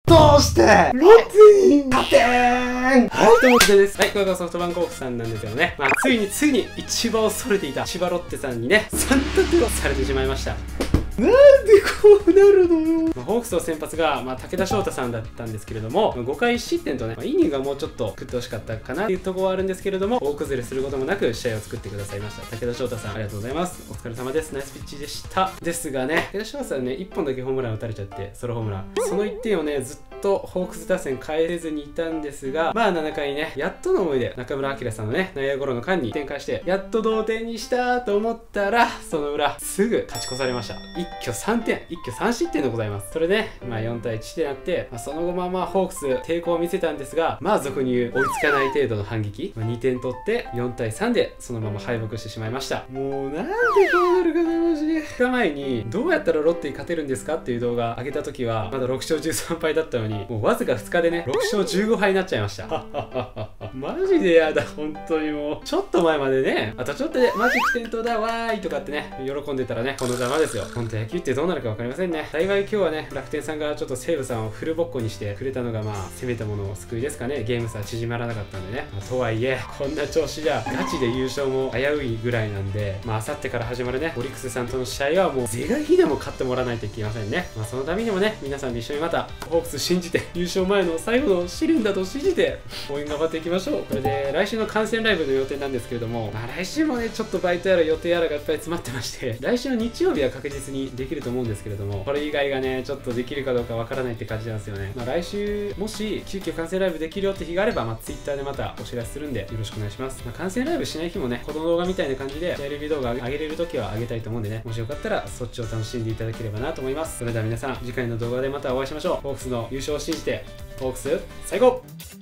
どうしてロッテに勝てーん。 はい、どうも、です。はい、これがソフトバンクホークスさんなんですよね。ついに市場を恐れていた千葉ロッテさんにね、3立てをされてしまいました。 なんでこうなるのよ。 ホークスの先発が、武田翔太さんだったんですけれども、5回1失点とね、イニングがもうちょっと食ってほしかったかなっていうところはあるんですけれども、大崩れすることもなく試合を作ってくださいました。武田翔太さん、ありがとうございます。お疲れ様です。ナイスピッチでした。ですがね、武田翔太さんね、1本だけホームラン打たれちゃって、ソロホームラン。その1点をね、ずっとホークス打線返せずにいたんですが、7回にね、やっとの思いで中村晃さんのね、内野ゴロの間に展開して、やっと同点にしたと思ったら、その裏、すぐ勝ち越されました。一挙3点、一挙3失点でございます。それで、4対1ってなって、その後ホークス抵抗を見せたんですが、俗に言う追いつかない程度の反撃、2点取って4対3でそのまま敗北してしまいました。もうなんでこうなるかなマジで。2日前にどうやったらロッテに勝てるんですかっていう動画上げた時はまだ6勝13敗だったのに、もうわずか2日でね6勝15敗になっちゃいました。マジでやだ、本当にもう。ちょっと前までね、あとちょっとでマジック点灯だわーいとかってね喜んでたらね、このざまですよ。本当野球ってどうなるか分かりませんね。幸い今日はね、楽天さんがちょっと西武さんをフルボッコにしてくれたのが攻めたものを救いですかね。ゲーム差縮まらなかったんでね。とはいえこんな調子じゃガチで優勝も危ういぐらいなんで、あさってから始まるねオリックスさんとの試合はもう是が非でも勝ってもらわないといけませんね。そのためにもね、皆さんで一緒にまたホークス信じて、優勝前の最後の試練だと信じて応援頑張っていきましょう。これで来週の観戦ライブの予定なんですけれども、来週もねちょっとバイトやら予定やらがいっぱい詰まってまして、来週の日曜日は確実にできると思うんですけれども、これ以外がねちょっとできるかどうかわからないって感じなんですよね。来週もし急遽観戦ライブできるよって日があれば、Twitter でまたお知らせするんでよろしくお願いします。観戦ライブしない日もね、この動画みたいな感じでレビュー動画上げれるときは上げたいと思うんでね、もしよかったらそっちを楽しんでいただければなと思います。それでは皆さん、次回の動画でまたお会いしましょう。ホークスの優勝を信じて、ホークス最高。